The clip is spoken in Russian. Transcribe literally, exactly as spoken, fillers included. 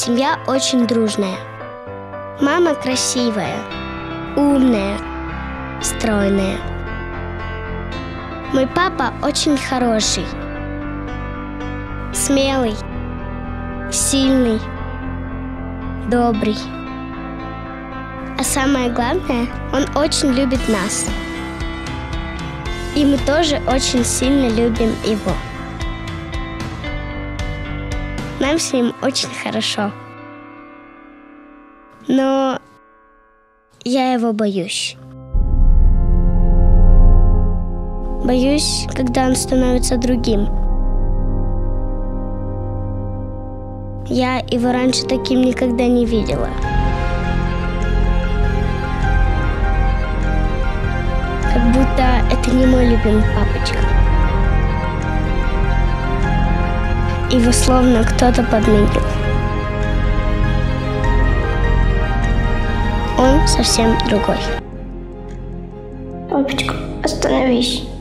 семья очень дружная. Мама красивая, умная, стройная. Мой папа очень хороший, смелый, сильный, добрый. А самое главное, он очень любит нас. И мы тоже очень сильно любим его. Нам с ним очень хорошо. Но я его боюсь. Боюсь, когда он становится другим. Я его раньше таким никогда не видела. Как будто это не мой любимый папочка. Его словно кто-то подменил. Он совсем другой. Папочка, остановись.